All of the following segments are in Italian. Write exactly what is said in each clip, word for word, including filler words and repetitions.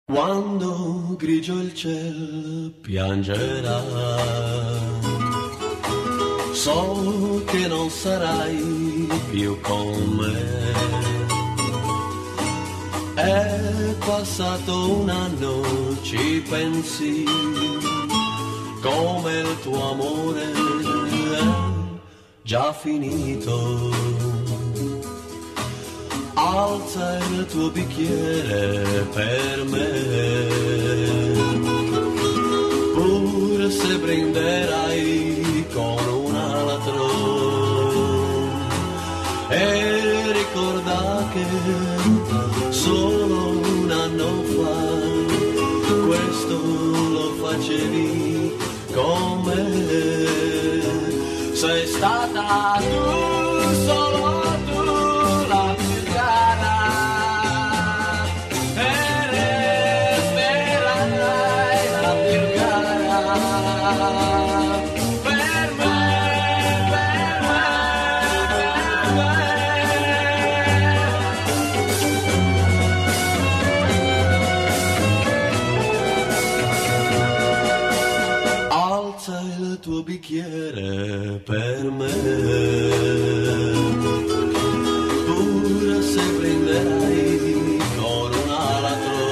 Quando grigio il cielo piangerà, so che non sarai più con me. È passato un anno, ci pensi, come il tuo amore è già finito. Alza il tuo bicchiere per me, pur se brinderai con un altro, e ricorda che solo un anno fa questo lo facevi con me. Sei stata tu, solo tu, la più cara, e resterai la più cara per me, per me, per me. Alza il tuo bicchiere per me, pur se prenderai con un altro,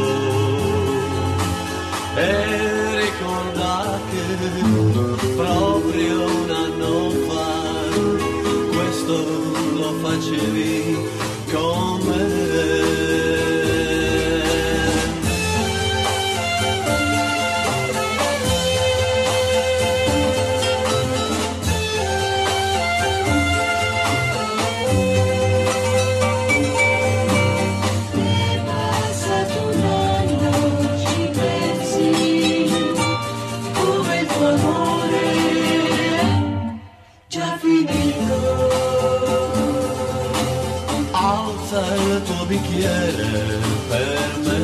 e ricorda che proprio un anno fa questo lo facevi con me. Alza il tuo bicchiere per me,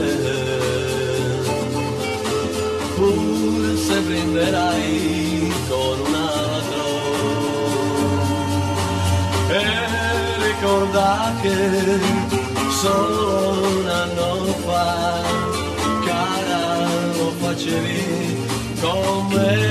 pur se prenderai con un altro, e ricorda che solo un anno fa, cara, lo facevi con me.